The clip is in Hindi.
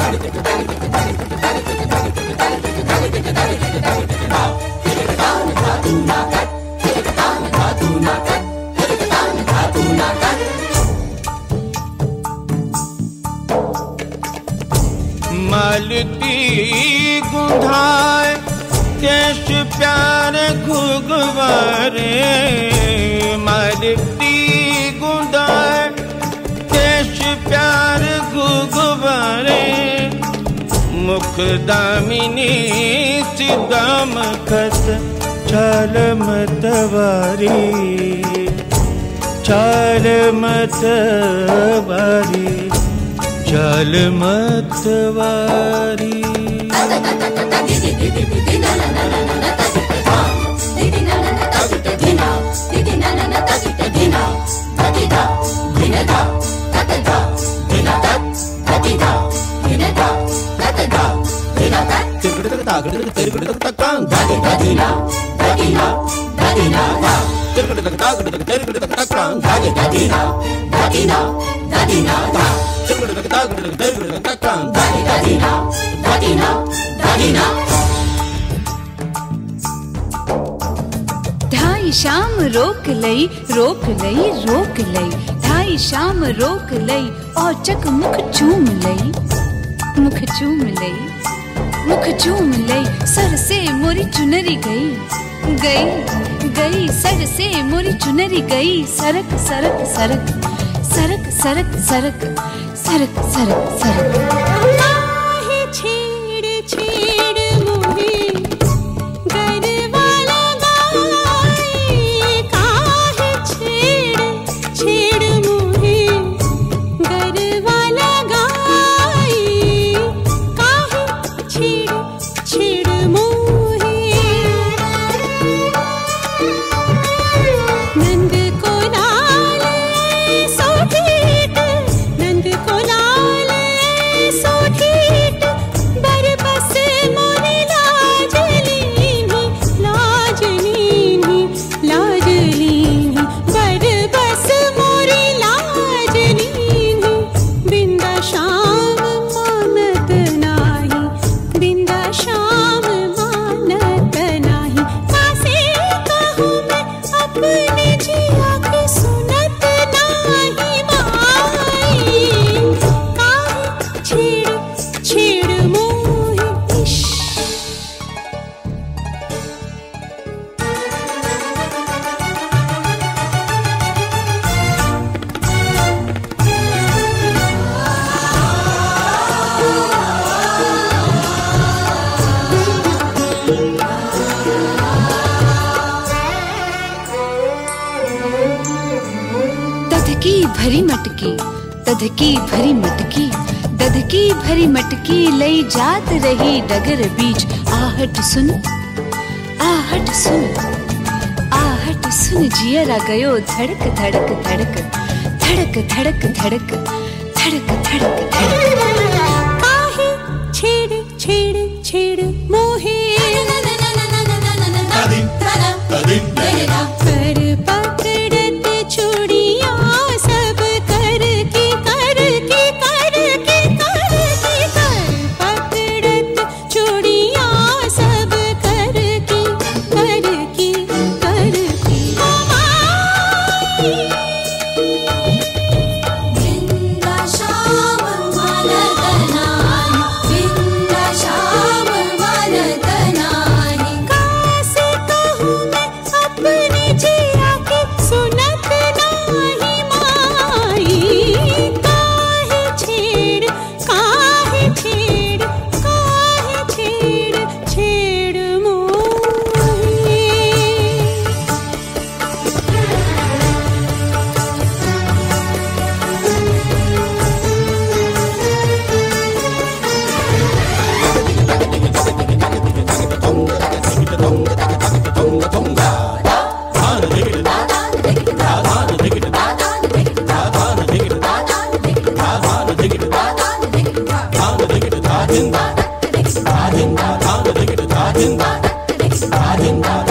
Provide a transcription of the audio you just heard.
मालती गुंधाए देश प्यारे घुगवारे, मालती गुंधाए देश प्यारे घुगवारे, मुख दामिनी सिदाम खत चाल मतवारी, चाल मतवारी, चाल मतवारी। ढाई शाम रोक लई, रोक लई, रोक लई, ढाई शाम रोक लई, और चक मुख चूम लई, मुख चूम लई, मुख चूम लई, सर से मोरी चुनरी गई, गई, गई, सर से मोरी चुनरी गई, सरक सरक सरक, सरक सरक सरक, सरक सरक सरक। काहे छेड़ छेड़ मोहे गरवाला गाए, काहे छेड़ छेड़ मोहे गरवाला गाए, काहे छेड़ छेड़ मोहे। नंद को लाल सोठीट, नंद को लाल सोठीट, बरबस मोरे लाज लीनी, लाज लीनी, लाज लीनी, बरबस मोरे लाज लीनी, बिंदा शाम मानत नाही, बिंदा शाम मानत नाही, कासे कहूँ मैं अपने जिया के सुनत नाही माई, काहे छेड़ छेड़ मोहे इश्क। दधकी भरी मटकी, दधकी भरी मटकी, दधकी भरी मटकी लई जात रही डगर बीच, आहट सुन, आहट सुन, आहट सुन, जियरा गयो धड़क धड़क धड़क, धड़क धड़क धड़क, धड़क धड़क धड़क। काहे छेड़ छेड़ छेड़ मोहे कर पकड़त चूड़िया सब कर की, कर की, कर की, कर की, कर पकड़त चूड़िया सब कर की, कर की, कर की। बिंदा शाम मानत नाही, बिंदा शाम मानत नाही, कासे कहूँ मैं अपने जिया के सुनत नाही माई, काहे छेड़, काहे छेड़, काहे छेड़ छेड़ मोहे। Adin,